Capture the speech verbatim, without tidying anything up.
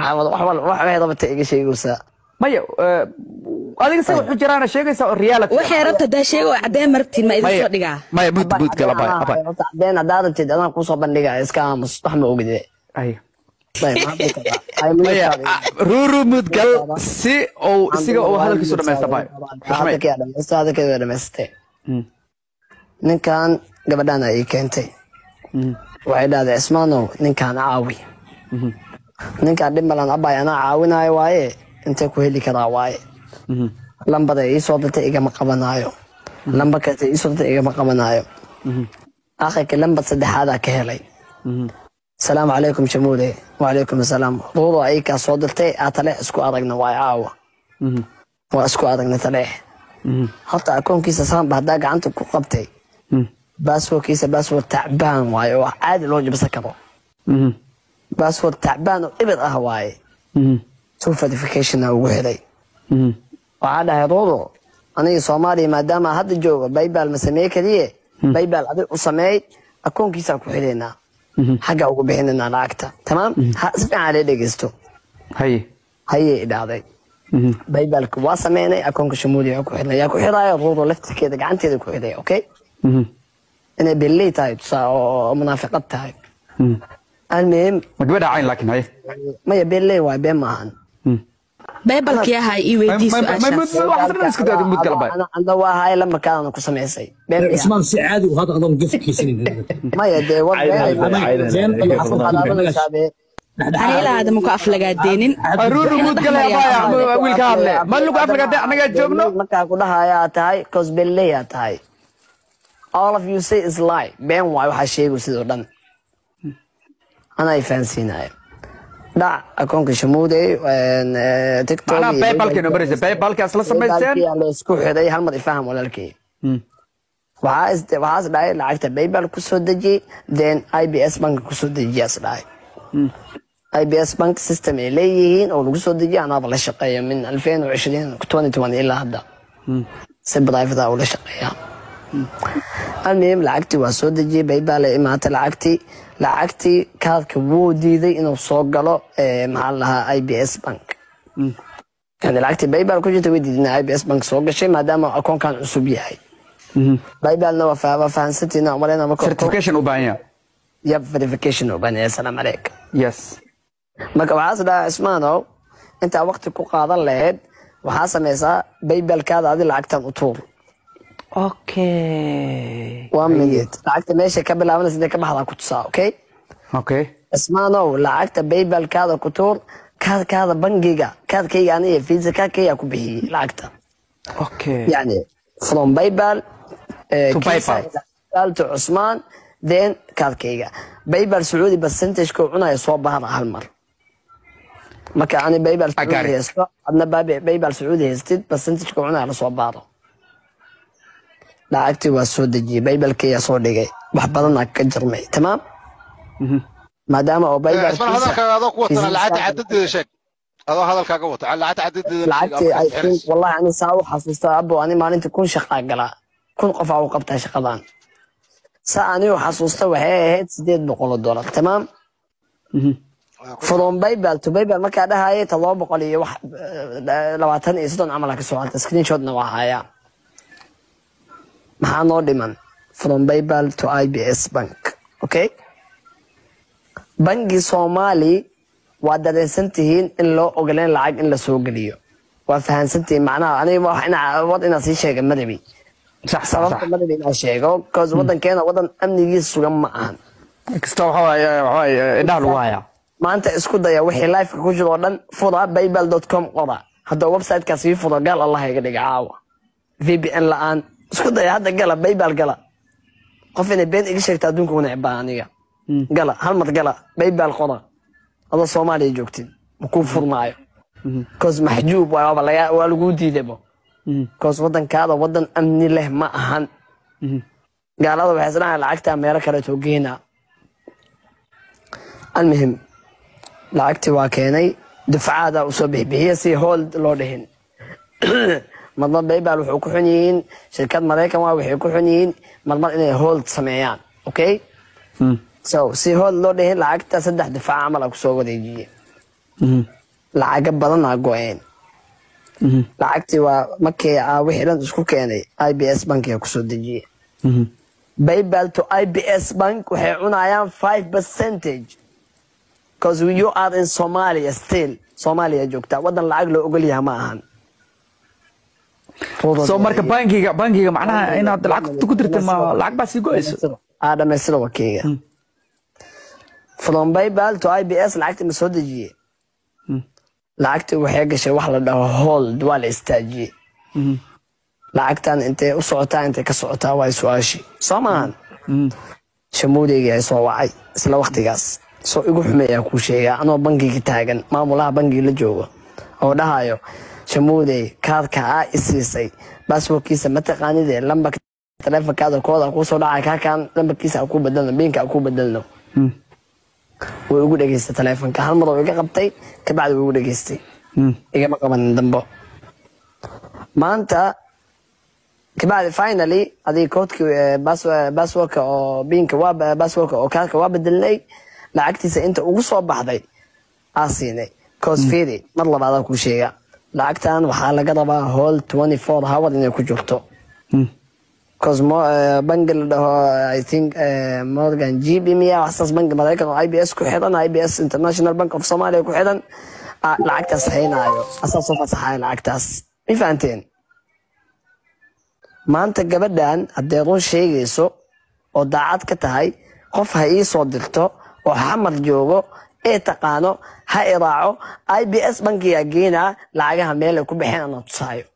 عمل وحول وحول ضبط إيش شيء وسا ما ي هذا يسوي حجرانة شيء يسوي ريالة waxay rabta daa sheego cadeen martiin ma idin soo dhigaa ما يمد بود كلا باي أباي بعدين هذا تد أنا كوسا بندقة إسكام مستحمل وجدي أي طيب رورو مود قال سي أو سي أو هذا الكسر ما يستباي هذا كذا بس هذا كذا مستي نين كان قبلنا أي كنتي وعيد هذا اسمه نين كان عاوي نين كان دم لنا أباي أنا عاونا واي أنت كوهلي كذا واي لمبة إيه صوتة إيه ما قبنايو لمبة كذا إيه صوتة إيه ما قبنايو آخر كلمة صدق هذا كهلي السلام عليكم شمولي وعليكم السلام روضو أي كصوتة أطلع اسكو أرجنا واي عاوة واسكو أرجنا طلع حتى أكون كيس سام بعدك عنده قبتي بس هو كيس بس هو تعبان واي وعادي لو جب سكره بس هو تعبان وإبد أهواي شوف فيديفيكيشن أو وهذي وعاد هيروضو أنا صومالي ما دام هذا الجو بيبال مسميه كذي بيبال هذا وسميه أكون كيس أكو حلينا حاجة أقول بيننا لعكته تمام سمع عليه دقيستو هي هي إداري بيبال كواسميني أكون كشمولي أكو حلنا يا أكو حلا يروضو لفت كده عنتي ذكو حلا أوكي أنا باللي تايب صا منافقات تايب المهم ما قبل عين لكن هاي ما يبالي وبين معهن baybalka yahay ii weydii أنا أنا وهاي لما كان أنا كسمع شيء اسمه سعاد وهذا غضب قف كيسين ما يدري aniila aad ma ku aflagaadeenin ruru mud gal baa wiilka hadle ma lagu aflagaade anaga joogno marka ku dhahayaa tahay cause beleya tahay all of you say is lie been waay waxa sheego sidoo dhan ana ay faansiinay da akoonka shamuude een tiktok ana paypal kino baris paypal ka asla sameeyeen la isku xiday hal mar ifaham walaalkii waxa is waxa dhaay lacagta paypal ku soo deji then I B S bank ku soo dejiya asdaay I B S bank system ay leeyihiin oo lagu soo dejiya ana la shaqeeyo min ألفين وعشرين ilaa hadda si private ah la shaqeeya المهم lacagti waa soo dejiyay paypal ay imaatay lacagti lacagti kaadka wuu diiday inuu soo galo ee maxaa lahaa I B S bank يعني lacagti paypal ku jirtay wadiidna I B S bank soo gashay maadaama akoonkan cusub yahay paypal na waa fahansantina umarayna ma certification u baahan yab verification u baahan salaam alayk yes marka waxaas dhaa ismaano inta waqti ku qaadan lahayd waxa sameysaa paypal kaada adi lacagtan u tuur okay one minute lacagta meesha ka bilaabanaysa inay ka baxdaa ku tusaa okay okay ismaano lacagta paypal kaada ku tuur kaad kaada bangiga kaad kayga aniga visa kaad kayga ku bixiyay lacagta okay yani from paypal to paypal to Usman then kaad kayga paypal Saudi percentage ko cunaya soo bahana hal mar marka ani paypal haysto adna paypal Saudi haystid percentage ko cunaya la soo baado lacagti waa soo dejiyay paypal kayga soo dhigay wax badan ka jirmay tamaam maadaama oo paypal hadalkaaga adoo ku wata lacagta cadadida sheeg adoo hadalkaaga wata lacagta cadadida lacagti I think wallahi ani saa u xasuusta abo ani maalinta kun shaqo gala kun qof aa u qabtaa shaqadan saa ani u xasuusta waxay ahayd sideed boqol dollar tamaam from paypal to paypal marka dhahaayay todoba boqol iyo wax labaatan iyo soddon amal ka soo halta screenshot na waa haya maxaa noo dhiman from paypal to I B S bank okay bangi Somali waa dareensantihiin in loo ogolaan lacag in la soo galiyo waa fahansantihiin macnaha aniga wax ina wad ina si sheega madabi صح sababta madabi ina sheego cause wadankeena wadan amnigiisa sugan ma ahan kasta waxa waay waay indhaha lagu haya maanta isku daya wixii live ku jiro dhan fura paypal dot com qora hadda website ka sii fura gal Allah iga dhiga caawa V P N la'aan isku daya hadda gala paypal gala qof inay been iga sheegta adduunka una cibaa aniga gala hal mar gala paypal qora هذا Soomaaliya joogtid ku furmaayo cause mahjuub waa laga waa lagu diidayba cause wadankaada wadan amni leh ma ahan gaalada waxay islaan lacagta meelo kale toogeyna المهم lacagti waa keenay dufcaada u soo bixiyay si hold loo dhahin madna paypal wuxuu ku xun yihiin shirkad Mareykan waa waxay ku xun yihiin marmar inay hold sameeyaan okay so si hold loo dhahin lacagta saddex difaac amal ku soo wareejiyay lacaga badan aa go-een lacagtii waa markii aa wixii dhan isku keenay I B S bankiga kusoo dejiyey PayPal to I B S bank waxay cunayaan five percentage because you are in Somalia still Somalia joogta wadan lacag loo ogol yahay ma ahan soo marka bankiga bankiga macnaha inaad lacag ku dirtay ma lacag baa sii go'ayso aa dhameystir wakiiga from PayPal to I B S lacagtii ma soo dejiyey lacagtii waxay gashay wax la dhaho hold waa la istaajiyey lacagtan intay u socotaa intay ka socotaa waa su'aashi soomaan shamuudeyga ay soo wacay isla waqtigaas soo igu xumeeyaa ku sheegaa anoo bankiga taagan maamulaha bankiga la joogo oo dhahayo shamuudey kaadka aa isiisay baasboorkiisa ma taqaanidee lambarka taleefankaada kooda ku soo dhacay kaakan lambarkiisa ku bedelno biinka ku bedelno way ugu dhageystay taleefanka hal mar oo iga qabtay ka bacdi way ugu dhageystay igama qaban dambo maanta كبعد finally هذه كودك باس باسورك أو بينك واب باسورك أو كارك واب بدلني لعكتي سأنت وصوب بحضي عصيني كوز فيدي مرة بعد كل شيء لعكتان وحالة قربة هول twenty-four هاور إني كجوكتو كوز مو بنجل ده I think مورجان جي بي مية وحساس بنك ملاك I B S كحيران I B S International Bank of Somalia كحيران لعكتاس حينا أيوه أساس صفة صحيح لعكتاس مفهمتين maanta gabadhan hadday run sheegayso oo daacad ka tahay qof ha ii soo dirto oo xamar joogo ee taqaano ha iraaco I B S bankiga geena lacagaha meel ay ku bixeen ana tusaayo